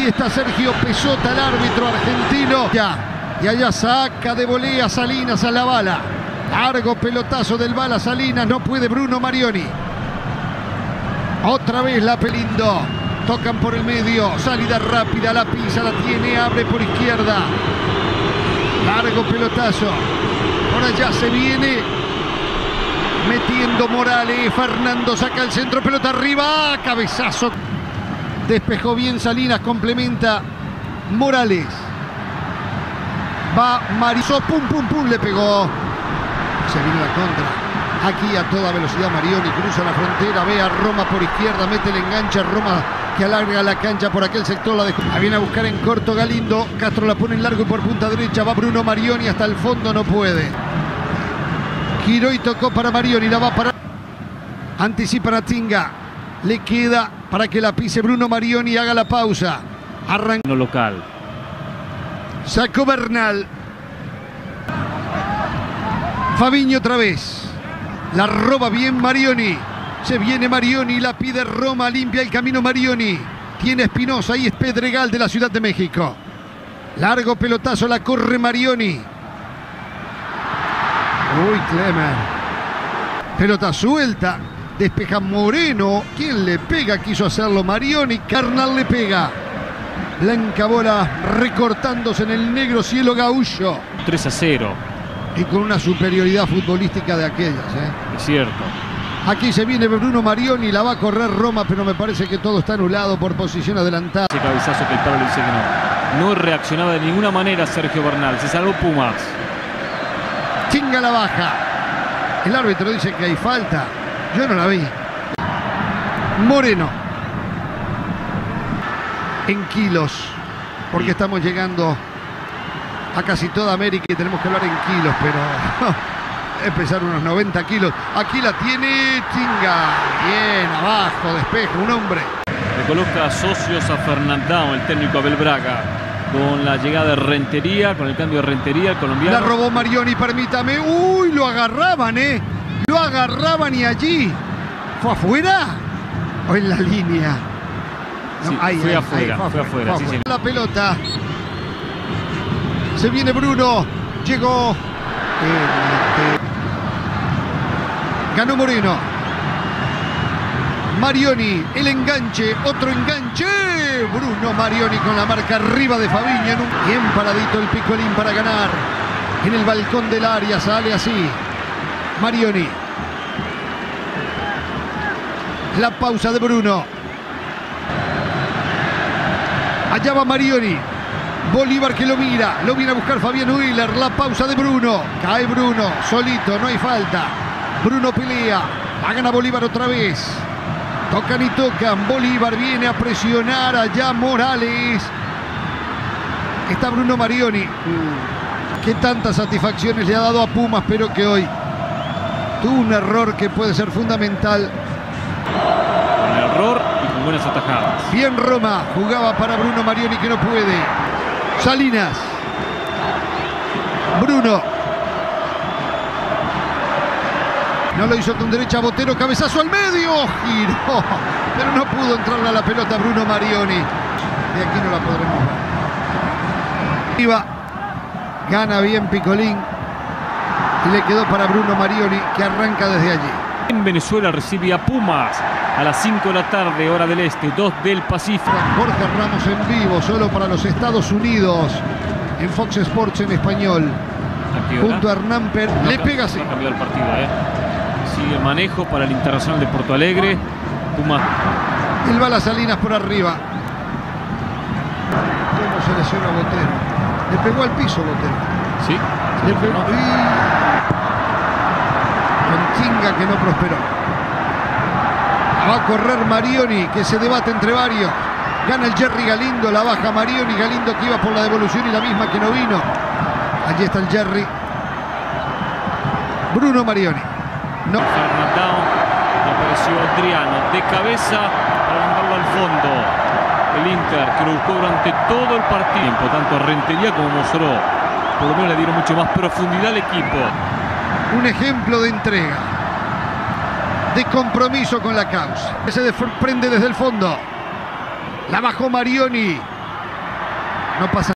está Sergio Pesota, el árbitro argentino. Ya. Y allá saca de volea Salinas a la bala. Largo pelotazo del bala Salinas. No puede Bruno Marioni. Otra vez la Pelindo. Tocan por el medio. Salida rápida. La pisa, la tiene. Abre por izquierda. Largo pelotazo. Por allá se viene. Metiendo Morales. Fernando saca el centro. Pelota arriba. Cabezazo. Despejó bien Salinas. Complementa Morales. Va Marisó, pum, pum, pum, le pegó. Se vino la contra. Aquí a toda velocidad Marioni cruza la frontera, ve a Roma por izquierda, mete el enganche a Roma que alarga la cancha por aquel sector. La viene a buscar en corto Galindo. Castro la pone en largo y por punta derecha. Va Bruno Marioni hasta el fondo, no puede. Giró y tocó para Marioni, la va para... Anticipa Natinga. Le queda para que la pise Bruno Marioni y haga la pausa. Arranca. Local. Sacó Bernal. Fabiño otra vez. La roba bien Marioni. Se viene Marioni, la pide Roma, limpia el camino Marioni. Tiene Espinosa, ahí es Pedregal de la Ciudad de México. Largo pelotazo, la corre Marioni. Uy, Clemer. Pelota suelta. Despeja Moreno. ¿Quién le pega? Quiso hacerlo Marioni. Carnal le pega. Blanca bola recortándose en el negro cielo gaúcho. 3-0. Y con una superioridad futbolística de aquellas. Es cierto. Aquí se viene Bruno Marioni, la va a correr Roma, pero me parece que todo está anulado por posición adelantada. Ese cabezazo que el Pablo dice que no. No reaccionaba de ninguna manera Sergio Bernal. Se salvó Pumas. Chinga la baja. El árbitro dice que hay falta. Yo no la vi. Moreno. En kilos, porque estamos llegando a casi toda América y tenemos que hablar en kilos, pero es pesar unos 90 kilos. Aquí la tiene Chinga, bien, abajo, despeja, un hombre. Le coloca socios a Fernandao, el técnico Abel Braga, con la llegada de Rentería, con el cambio de Rentería, el colombiano. La robó Marioni, permítame. Uy, lo agarraban, lo agarraban y allí. ¿Fue afuera o en la línea? No, sí, fue afuera. Sí, sí. La pelota. Se viene Bruno. Llegó. Ganó Moreno. Marioni. El enganche. Otro enganche. Bruno Marioni con la marca arriba de Fabiño. Bien paradito el Picolín para ganar. En el balcón del área sale así. Marioni. La pausa de Bruno. Allá va Marioni. Bolívar que lo mira. Lo viene a buscar Fabián Willer. La pausa de Bruno. Cae Bruno. Solito. No hay falta. Bruno pelea. Va a ganar Bolívar otra vez. Tocan y tocan. Bolívar viene a presionar. Allá Morales. Está Bruno Marioni. Que tantas satisfacciones le ha dado a Pumas, pero que hoy tuvo un error que puede ser fundamental. Un error y con buenas atajadas. Bien Roma, jugaba para Bruno Marioni que no puede. Salinas. Bruno. No lo hizo con derecha Botero, cabezazo al medio. Giró, pero no pudo entrarle a la pelota Bruno Marioni. De aquí no la podremos ver. Iba. Gana bien Picolín. Y le quedó para Bruno Marioni que arranca desde allí. En Venezuela recibe a Pumas a las 5 de la tarde, hora del este, 2 del Pacífico. Jorge Ramos en vivo, solo para los Estados Unidos, en Fox Sports en español. Junto a Hernán Pérez. No, le pega así. No ha cambiado el partido, Sigue manejo para el Internacional de Porto Alegre. Pumas. El bala Salinas por arriba. ¿Cómo se lesiona Botero? Le pegó al piso Botero. Sí. Le pegó. Con Chinga que no prosperó. Va a correr Marioni, que se debate entre varios. Gana el Jerry Galindo, la baja Marioni. Galindo que iba por la devolución y la misma que no vino. Allí está el Jerry. Bruno Marioni. No. Fernandao. Apareció Adriano de cabeza para mandarlo al fondo. El Inter que lo buscó durante todo el partido. Por tanto, Rentería como mostró. Por lo menos le dieron mucho más profundidad al equipo. Un ejemplo de entrega, de compromiso con la causa. Se desprende desde el fondo. La bajó Marioni. No pasa